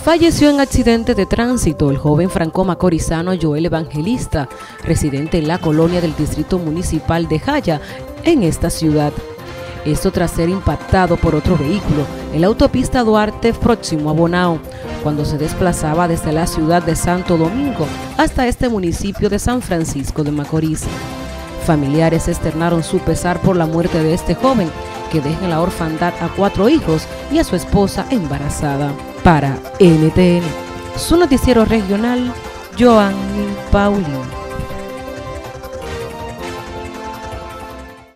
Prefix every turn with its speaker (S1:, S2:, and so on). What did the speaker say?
S1: Falleció en accidente de tránsito el joven franco-macorizano Joel Evangelista, residente en la colonia del Distrito Municipal de Jaya, en esta ciudad. Esto tras ser impactado por otro vehículo en la autopista Duarte próximo a Bonao, cuando se desplazaba desde la ciudad de Santo Domingo hasta este municipio de San Francisco de Macorís. Familiares externaron su pesar por la muerte de este joven, que deja en la orfandad a 4 hijos y a su esposa embarazada. Para NTN, su noticiero regional, Joanny Paulino.